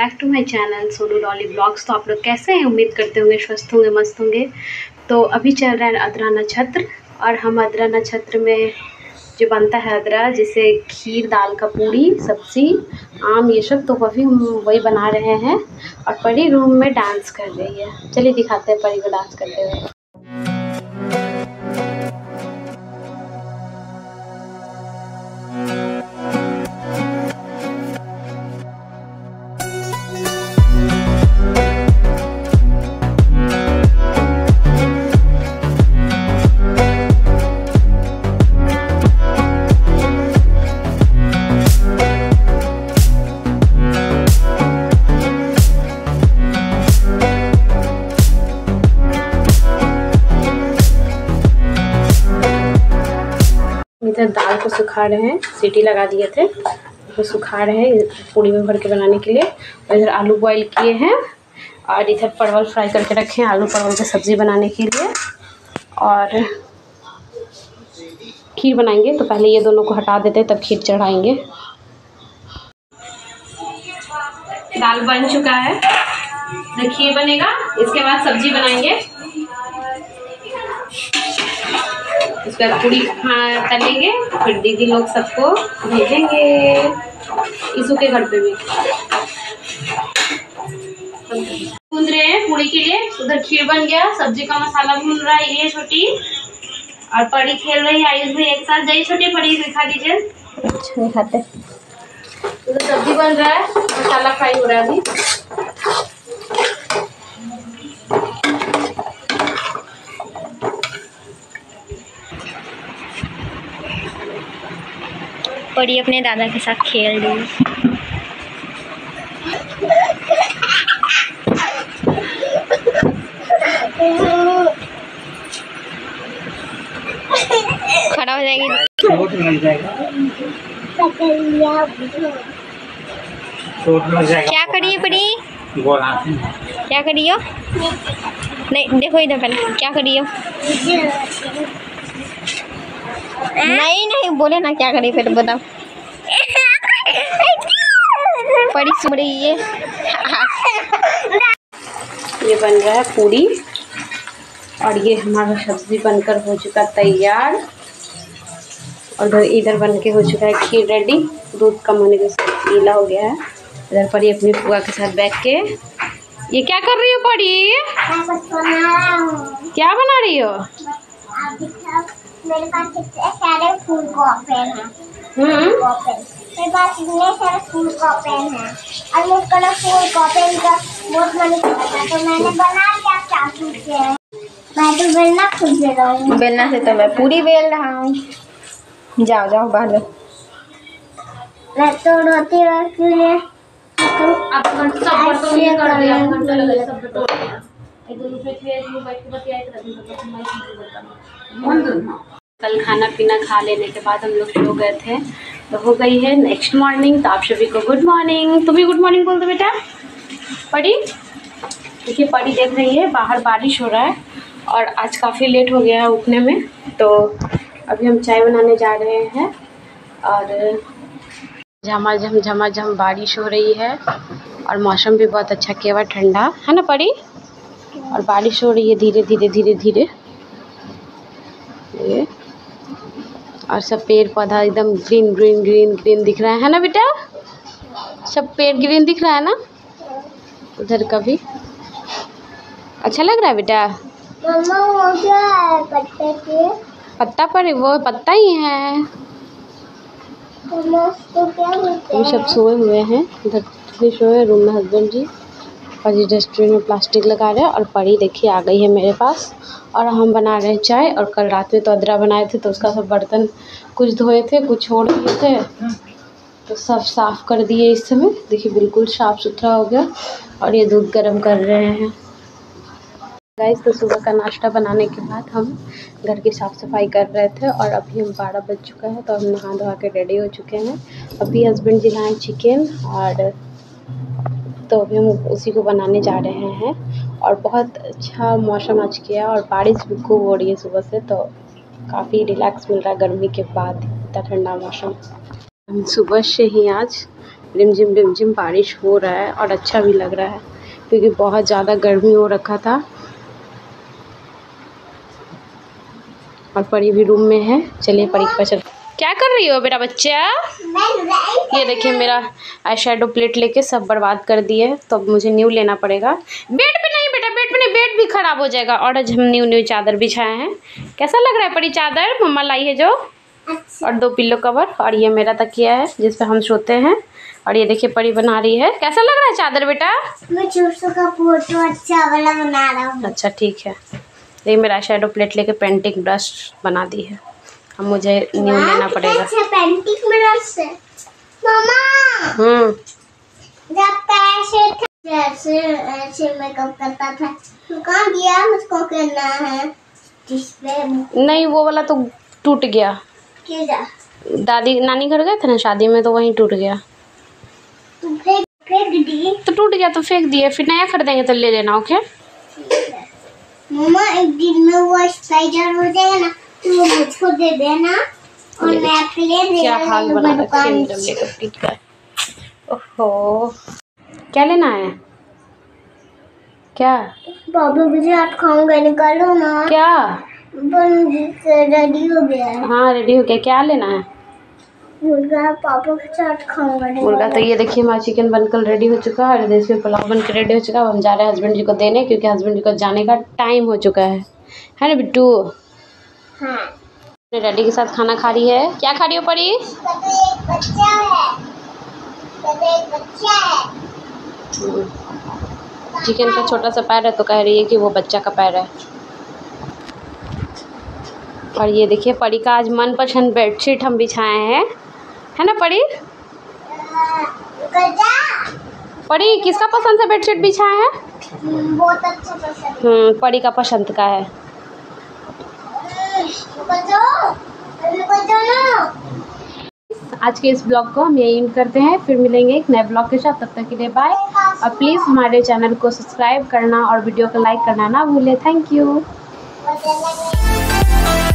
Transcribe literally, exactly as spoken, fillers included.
Back to my channel Sonu Dolly blogs. तो आप लोग कैसे हैं? उम्मीद करते होंगे स्वस्थ होंगे, मस्त होंगे। तो अभी चल रहा है अदरा नक्षत्र, और हम अदरा नक्षत्र में जो बनता है अदरा, जैसे खीर, दाल का पूड़ी, सब्जी, आम, ये सब, तो अभी हम वही बना रहे हैं। और परी रूम में डांस कर रही है। चलिए दिखाते हैं परी को डांस करते हुए। इधर दाल को सुखा रहे हैं, सीटी लगा दिए थे तो सुखा रहे हैं पूड़ी में भर के बनाने के लिए। और इधर आलू बॉईल किए हैं, और इधर परवल फ्राई करके रखे हैं आलू परवल की सब्ज़ी बनाने के लिए। और खीर बनाएंगे, तो पहले ये दोनों को हटा देते हैं, तब खीर चढ़ाएंगे। दाल बन चुका है, खीर बनेगा, इसके बाद सब्जी बनाएंगे, इसके बाद पूड़ी तलेंगे, फिर दीदी लोग सबको भेजेंगे इसू के घर पे भी। भून रहे हैं पूड़ी के लिए। उधर खीर बन गया, सब्जी का मसाला भून रहा है ये छोटी, और परी खेल रही है आयुष भी एक साथ। जाइए छोटी, परी दिखा दीजिए। अच्छा दिखाते। उधर सब्जी बन रहा है, मसाला फ्राई हो रहा है अभी। परी अपने दादा के साथ खेल रही है। खड़ा हो जाएगी, चोट लग जाएगा, चोट लग जाएगा। क्या करिए परी? क्या करियो? नहीं देखो इधर पहले, क्या करियो? नहीं नहीं बोले ना, क्या करिए फिर बताओ। परी सुन रही है। ये बन रहा है पूड़ी, और ये हमारा सब्जी बनकर हो चुका तैयार। और इधर इधर बन के हो चुका है खीर रेडी। दूध कम होने के साथ गीला हो गया है। इधर परी अपनी फुआ के साथ बैठ के ये क्या कर रही हो परी? क्या बना रही हो? मेरे पास कितने सारे फूल का पेन है। हम्म मेरे पास इतने सारे फूल का पेन है, और मुझ को ना फूल का पेन का बहुत मन करता था, तो मैंने बना लिया चाकू से। मैं तो बेलना खुद दे रहा हूँ। बेलना से तो मैं पूरी बेल रहा हूँ। जाओ जाओ बाहर जाओ। मैं तो रोटी रखती हूँ। अब सब बर्तन ये कर दिया, घंटा लगा सब बटोर दिया। एक दो रुपए थे जो बैठ के बतियाए थे, तो कल खाना पीना खा लेने के बाद हम लोग सो गए थे, तो हो गई है नेक्स्ट मॉर्निंग। तो आप सभी को गुड मॉर्निंग। तुम भी गुड मॉर्निंग बोल दो बेटा। परी देखिए, परी देख रही है बाहर बारिश हो रहा है, और आज काफ़ी लेट हो गया है उठने में। तो अभी हम चाय बनाने जा रहे हैं, और झमाझम झमाझम बारिश हो रही है, और मौसम भी बहुत अच्छा किया हुआ, ठंडा है ना परी? और बारिश हो रही है धीरे धीरे धीरे धीरे। ये और सब पेड़ पौधा एकदम ग्रीन ग्रीन ग्रीन ग्रीन दिख रहा है ना बेटा? सब पेड़ ग्रीन दिख रहा है ना? उधर का भी अच्छा लग रहा है बेटा। मम्मा वो क्या है पत्ते के? पत्ता पर वो पत्ता ही है। मम्मा उसको क्या बोलते वो हैं? सब सोए हुए हैं, इधर भी सोए रूम में हस्बैंड जी, और ये डस्टबिन में प्लास्टिक लगा रहे हैं। और परी देखिए आ गई है मेरे पास, और हम बना रहे हैं चाय। और कल रात में तो अदरा बनाए थे, तो उसका सब बर्तन कुछ धोए थे, कुछ छोड़ दिए थे, तो सब साफ़ कर दिए। इस समय देखिए बिल्कुल साफ़ सुथरा हो गया। और ये दूध गर्म कर रहे हैं गाइस। तो सुबह का नाश्ता बनाने के बाद हम घर की साफ़ सफाई कर रहे थे, और अभी हम बारह बज चुका है, तो हम नहा धोवा के रेडी हो चुके हैं। अभी हस्बैंड जी लाए चिकन, और तो अभी हम उसी को बनाने जा रहे हैं। और बहुत अच्छा मौसम आज किया, और बारिश भी खूब हो रही है सुबह से, तो काफ़ी रिलैक्स मिल रहा है गर्मी के बाद, इतना ठंडा मौसम। हम सुबह से ही आज रिमझिम रिमझिम बारिश हो रहा है और अच्छा भी लग रहा है क्योंकि बहुत ज़्यादा गर्मी हो रखा था। और परी भी रूम में है। चलिए परी के पास। क्या कर रही हो मेरा बच्चा? ये देखिए मेरा आई शेडो प्लेट लेके सब बर्बाद कर दिए, तो अब मुझे न्यू लेना पड़ेगा। बेड पे नहीं बेटा, बेड पे नहीं, बेड भी खराब हो जाएगा। और आज हम न्यू न्यू चादर बिछाए हैं। कैसा लग रहा है परी चादर? मम्मा लाई है जो। और दो पिल्लो कवर, और ये मेरा तकिया है जिस पे हम सोते हैं। और ये देखिए परी बना रही है। कैसा लग रहा है चादर बेटा? मैं चूसू का फोटो अच्छा वाला बना रहा हूँ। अच्छा ठीक है। ये मेरा शेडो प्लेट लेके पेंटिंग ब्रश बना दी है। अब मुझे न्यू लेना पड़ेगा। अच्छा पेंटिंग ब्रश है मम्मा। हम्म जब पैसे ऐसे ऐसे मेकअप करता था तो कहाँ गया? मुझको करना है जिसपे नहीं, वो वाला तो टूट गया। क्या? दादी नानी घर गए थे ना शादी में, तो वहीं टूट गया। तू फेंक फेंक दी तो टूट गया तो फेंक दिए, फिर नया खरीदेंगे तो ले लेना। ओके मम्मा, एक दिन में वो एक्सपायर हो जाएगा ना तो वो मुझको दे देना और मैं आपके लिए ले क्या हाल बना रखा है मेरा मेकअप किट का। ओहो, क्या लेना है? क्या बाबू मुझे आज खाऊंगा, निकालो ना। क्या? बन रेडी हो गया है। हाँ रेडी हो गया। क्या लेना है? मुर्गा पापा के साथ खाऊंगा। मुर्गा तो ये देखिए हमारा चिकन बनकर रेडी हो चुका है और देश में पुलाव बनकर रेडी हो चुका है। हम जा रहे हैं हस्बैंड जी को देने, क्योंकि हस्बैंड जी को जाने का टाइम हो चुका है है ना बिट्टू? हाँ। डैडी के साथ खाना खा रही है। क्या खा रही हो परी? इसका तो एक बच्चा है, इसका तो एक बच्चा है। चिकन का छोटा सा पैर है तो कह रही है कि वो बच्चा का पैर है। और ये देखिए परी का आज मनपसंद बेडशीट हम बिछाए हैं, है ना परी? परी किसका पसंद से बेडशीट बिछाए हैं? बहुत अच्छा पसंद। हम्म परी का पसंद का है। आज के इस ब्लॉग को हम यही करते हैं, फिर मिलेंगे एक नए ब्लॉग के साथ। तब तक के लिए बाय। और प्लीज़ हमारे चैनल को सब्सक्राइब करना और वीडियो को लाइक करना ना भूलें। Thank you.